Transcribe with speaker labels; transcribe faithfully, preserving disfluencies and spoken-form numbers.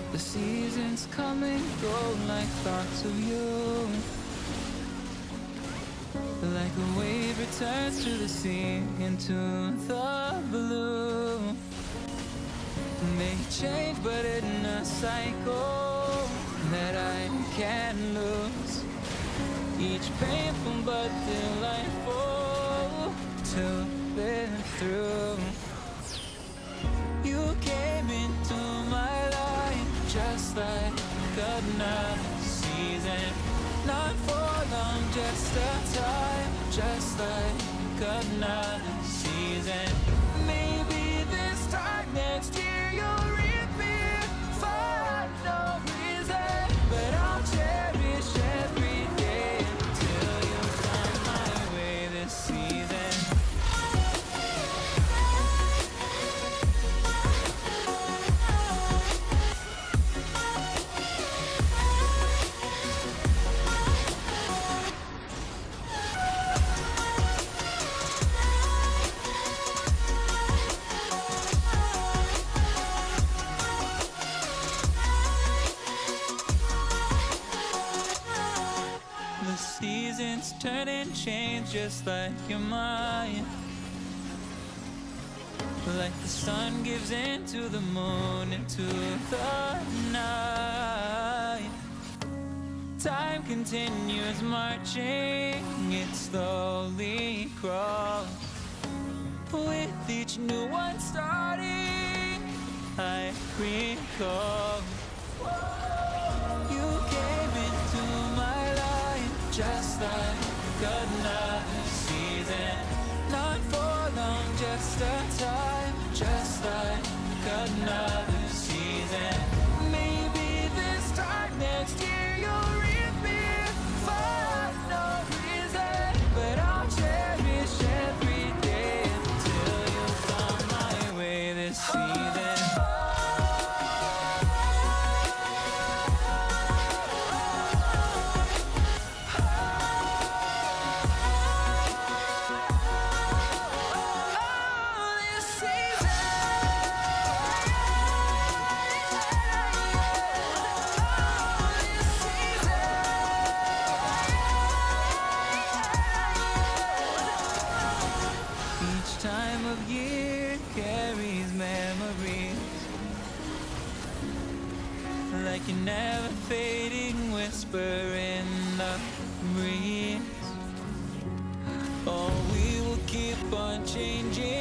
Speaker 1: The seasons come and go like thoughts of you. Like a wave returns to the sea, into the blue. They change but in a cycle that I can't lose. Each painful but delightful to live through. You came into my life just like another season. Not for long, just a time, just like another season. Maybe this time next year you'll reappear for no reason, but I'll cherish every day until you come my way this season. Seasons turn and change just like your mind. Like the sun gives into the moon, into the night. Time continues marching, it slowly crawls. With each new one starting, I recall. You came into my life just like another season. Not for long, just a time, just like another season. Maybe this time next year you'll reappear for no reason, but I'll cherish every day until you come my way this season. Time of year carries memories like a never fading whisper in the breeze. Oh, we will keep on changing.